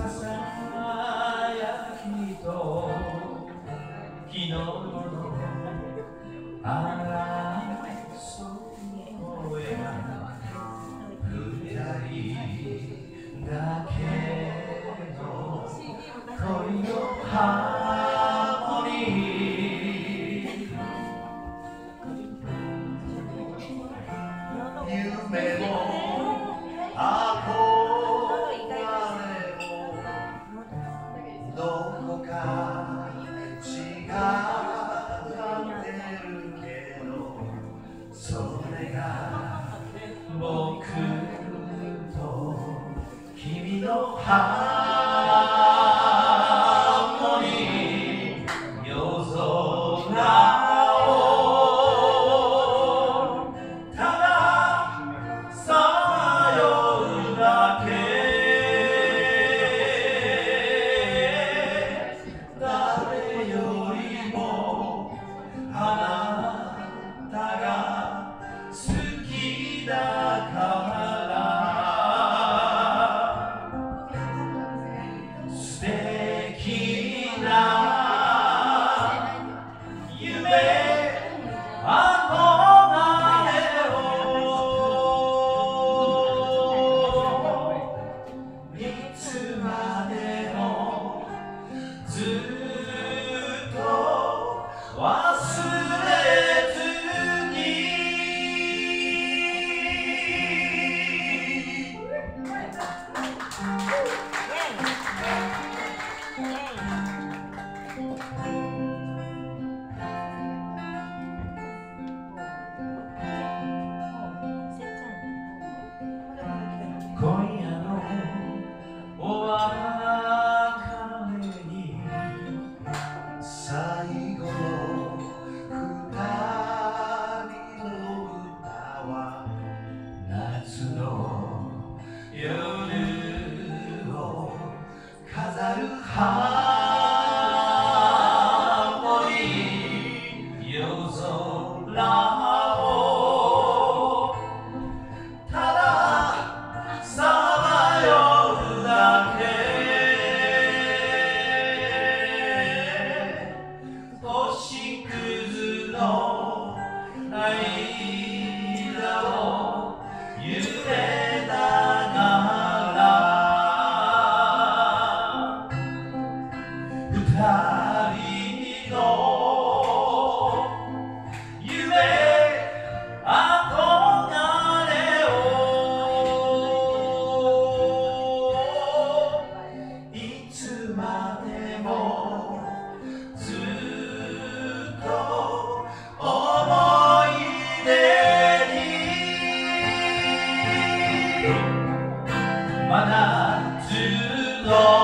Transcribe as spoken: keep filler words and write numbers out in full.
やきと昨日の争いが二人だけの恋のハーモニー夢も憧れもどこか違ってるけどそれが僕と君のハーモニー夜空をたださまようだけ誰よりもあなたが好きだから素敵な夢憧れをいつまでもずっと忘れずに今夜のお別れに最後の二人の歌は夏の夜を飾るハーモニー夜空をたださまようだけ星屑の間を揺れながら二人の夢憧れをいつまでもずっと思い出に真夏の